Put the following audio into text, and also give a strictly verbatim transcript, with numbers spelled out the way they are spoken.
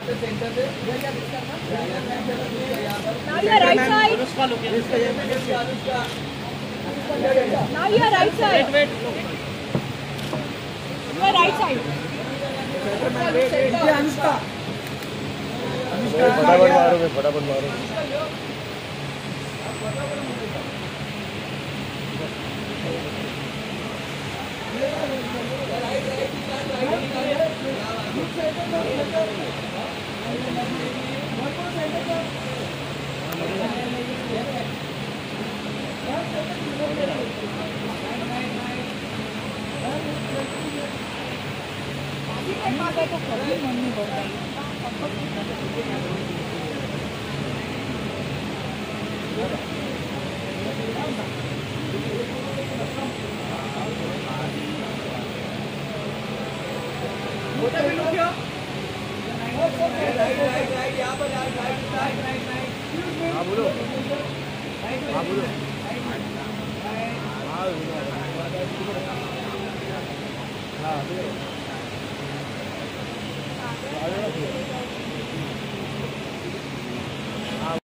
Now your right side. Now your right side. Wait, wait. Your right side. Anushka फटाफट मारो फटाफट मारो हाँ बोलो हाँ बोलो हाँ